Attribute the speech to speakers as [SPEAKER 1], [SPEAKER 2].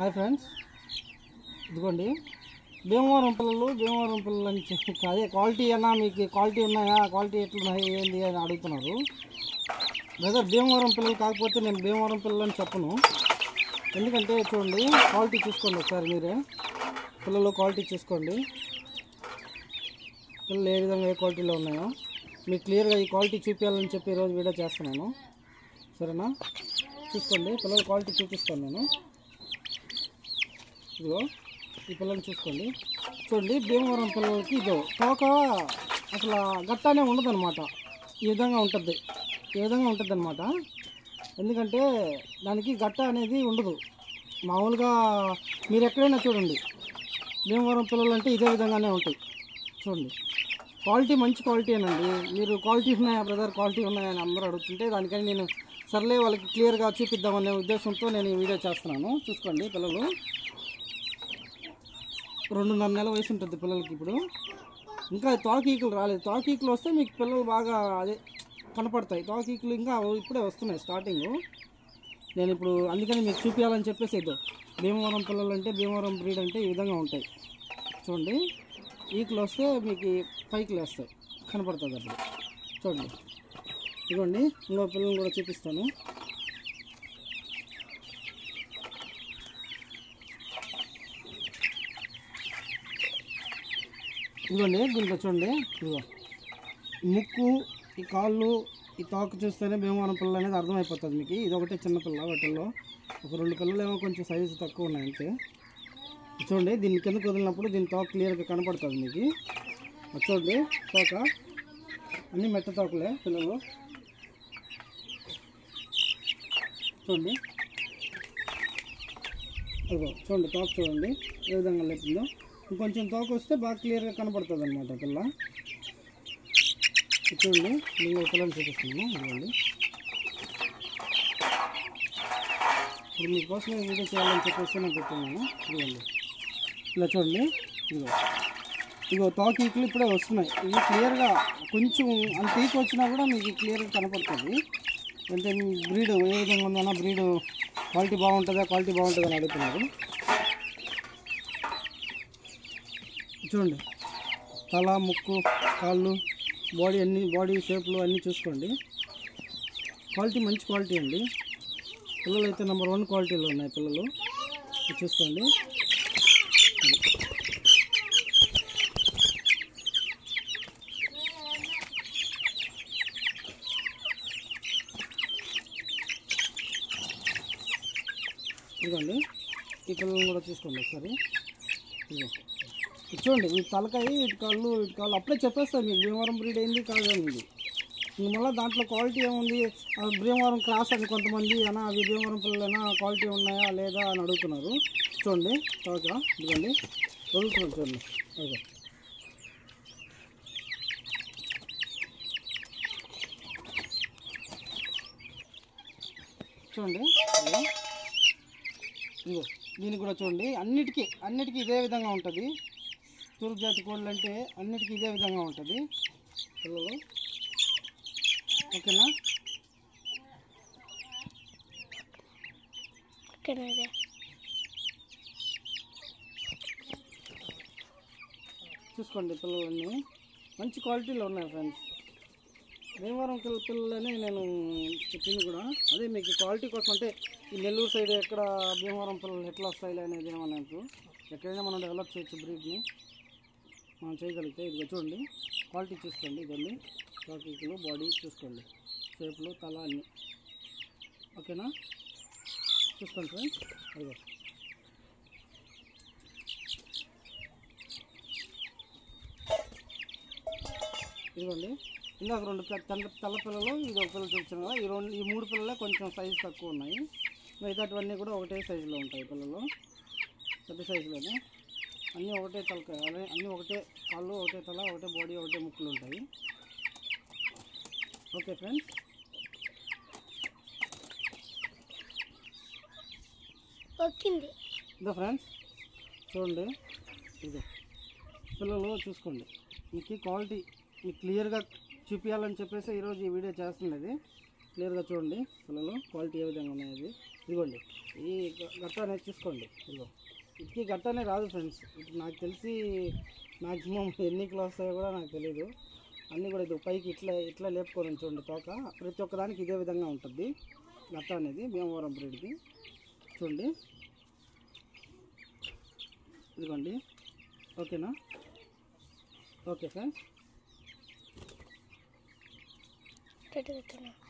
[SPEAKER 1] Hi friends, ఇదిగోండి భీమవరం పిల్లలు అని అదే క్వాలిటీ అన్నా మీకు క్వాలిటీ ఉన్నాయా, క్వాలిటీ ఎట్లున్నాయి ఏంది అని అడుగుతున్నారు. బ్రదర్ భీమవరం పిల్లలు కాకపోతే నేను భీమవరం పిల్లలు అని చెప్పను. ఎందుకంటే చూడండి, క్వాలిటీ చూసుకోండి ఒకసారి మీరే. పిల్లలు క్వాలిటీ చూసుకోండి, పిల్లలు ఏ విధంగా ఏ క్వాలిటీలో ఉన్నాయో మీకు క్లియర్గా ఈ క్వాలిటీ చూపించాలని చెప్పి ఈరోజు వీడియో చేస్తున్నాను. సరేనా, చూసుకోండి. పిల్లల క్వాలిటీ చూపిస్తాను నేను. ఇదిగో ఈ పిల్లల్ని చూసుకోండి. చూడండి, భీమవరం పిల్లలకి ఇదో తోక అసలు గట్టానే ఉండదన్నమాట. ఈ విధంగా ఉంటుంది, అనమాట. ఎందుకంటే దానికి గట్ట అనేది ఉండదు. మామూలుగా మీరు ఎక్కడైనా చూడండి, భీమవరం పిల్లలు అంటే ఇదే విధంగానే ఉంటాయి. చూడండి, క్వాలిటీ మంచి క్వాలిటీనండి. మీరు క్వాలిటీ ఉన్నాయా బ్రదర్, క్వాలిటీ ఉన్నాయని అందరూ అడుగుతుంటే దానికని నేను సర్లే వాళ్ళకి క్లియర్గా చూపిద్దామనే ఉద్దేశంతో నేను ఈ వీడియో చేస్తున్నాను. చూసుకోండి, పిల్లలు 2.5 నెలల వయసు ఉంటుంది పిల్లలకి. ఇప్పుడు ఇంకా తోకీకులు రాలేదు. తోకీకులు వస్తే మీకు పిల్లలు బాగా అదే కనపడతాయి. తోకీకులు ఇంకా ఇప్పుడే వస్తున్నాయి, స్టార్టింగ్. నేను ఇప్పుడు అందుకని మీకు చూపించాలని చెప్పేసి ఇద్దాం. భీమవరం పిల్లలు అంటే, భీమవరం బ్రీడ్ అంటే ఈ విధంగా ఉంటాయి. చూడండి, ఈకులు వస్తే మీకు పైకి లేస్తాయి, కనపడుతుంది అప్పుడు. చూడండి, ఇదిగోండి ఇంకో పిల్లల్ని కూడా చూపిస్తాను. ఇదిగోండి, దీంట్లో చూడండి, ఇదిగో ముక్కు, ఈ కాళ్ళు, ఈ తోక చూస్తేనే భీమవరం పిల్లలు అనేది అర్థమైపోతుంది మీకు. ఇది ఒకటే చిన్న పిల్ల, వాటిల్లో ఒక 2 పిల్లలు ఏమో కొంచెం సైజు తక్కువ ఉన్నాయి అంతే. చూడండి, దీన్ని కిందకు వదిలినప్పుడు దీని తోక క్లియర్గా కనపడుతుంది మీకు. చూడండి, తోక అన్నీ మెట్ట తోకలే పిల్లలు. చూడండి, ఇదిగో చూడండి, తోక చూడండి ఏ విధంగా లేపిందో. ఇంకొంచెం తోక వస్తే బాగా క్లియర్గా కనపడుతుంది అనమాట పిల్ల. చూడండి, నేను పిల్లలు చూపిస్తున్నాను. ఇదిగోండి, ఇప్పుడు మీకోసం వీడియో చేయాలని చెప్పేసి నేను పెట్టుకున్నాను. ఇదిగోండి, ఇలా చూడండి, ఇదిగో తోక ఈకులు ఇప్పుడే వస్తున్నాయి. ఇవి క్లియర్గా కొంచెం అంత ఈకు వచ్చినా కూడా మీకు క్లియర్గా కనపడుతుంది. అంటే బ్రీడ్ ఏ విధంగా ఉందన్నా, బ్రీడ్ క్వాలిటీ బాగుంటుందా, క్వాలిటీ బాగుంటుందని అడుగుతున్నారు. చూడండి, తల, ముక్కు, కాళ్ళు, బాడీ అన్నీ, బాడీ షేప్లు అన్నీ చూసుకోండి. క్వాలిటీ మంచి క్వాలిటీ అండి. పిల్లలు అయితే నెంబర్ 1 క్వాలిటీలో ఉన్నాయి పిల్లలు. చూసుకోండి, ఇదిగోండి ఈ పిల్లలను కూడా చూసుకోండి ఒకసారి. ఇదిగో చూడండి, వీటి తలకాయ, వీటి కాళ్ళు అప్పుడే చెప్పేస్తాయి మీకు భీమవరం బ్రీడ్ ఏంది కాదండి. మళ్ళీ దాంట్లో క్వాలిటీ ఏముంది, భీమవరం క్రాస్ అని కొంతమంది అన్నా అవి భీమవరం పిల్లలైనా క్వాలిటీ ఉన్నాయా లేదా అని అడుగుతున్నారు. చూడండి తోక, ఇదిగోండి వదులుతున్నాడు చూడండి. ఓకే, చూడండి, ఇదిగో దీనికి కూడా చూడండి. అన్నిటికీ ఇదే విధంగా ఉంటుంది. తూర్పు జాతి కోళ్ళు అంటే అన్నిటికీ ఇదే విధంగా ఉంటుంది పిల్లలు. ఓకేనా, చూసుకోండి, పిల్లలన్నీ మంచి క్వాలిటీలో ఉన్నాయి ఫ్రెండ్స్. భీమవరం పిల్లలనే నేను చెప్పింది కూడా అదే మీకు క్వాలిటీ కోసం. అంటే ఈ నెల్లూరు సైడ్ ఎక్కడ భీమవరం పిల్లలు ఎట్లా వస్తాయి అనేది ఏమన్నట్టు, ఎక్కడైనా మనం డెవలప్ చేయొచ్చు బ్రీడ్ని మనం చేయగలిగితే. ఇదిగో చూడండి, క్వాలిటీ చూసుకోండి. ఇదండి తోకీకులు, బాడీ చూసుకోండి, షేపులు, తల అన్నీ. ఓకేనా, చూసుకోండి ఫ్రెండ్స్. అదిగో ఇదిగోండి, ఇందాక 2 తెల్ల పిల్లలు, ఇది ఒక పిల్లలు చూపించాను కదా. ఈ 3 పిల్లలే కొంచెం సైజు తక్కువ ఉన్నాయి. మిగతావన్నీ కూడా ఒకటే సైజులో ఉంటాయి పిల్లలు, పెద్ద సైజులోనే. అన్నీ ఒకటే తలకాయ, అన్నీ ఒకటే కాళ్ళు, ఒకటే తల, ఒకటే బాడీ, ఒకటే ముక్కులు ఉంటాయి. ఓకే ఫ్రెండ్స్, ఇదో ఫ్రెండ్స్ చూడండి, ఇదో పిల్లలు చూసుకోండి. మీకు క్వాలిటీ మీకు క్లియర్గా చూపించాలని చెప్పేసి ఈరోజు ఈ వీడియో చేస్తున్నది. క్లియర్గా చూడండి పిల్లలు క్వాలిటీ ఏ విధంగా ఉన్నాయి. ఇదిగోండి ఈ గట్ట అనేది చూసుకోండి. ఇదిగో ఇటుకి గట్టనే రాదు ఫ్రెండ్స్. ఇటు నాకు తెలిసి మ్యాక్సిమం ఎన్ని కిలో వస్తాయో కూడా నాకు తెలియదు. అన్నీ కూడా ఇది పైకి ఇట్లా ఇట్లా లేపుకొని చూడండి. తోక ప్రతి ఒక్కదానికి ఇదే విధంగా ఉంటుంది గట్ట అనేది భీమవరం బ్రీడ్ది. చూడండి ఇదిగోండి. ఓకేనా? Okay friends.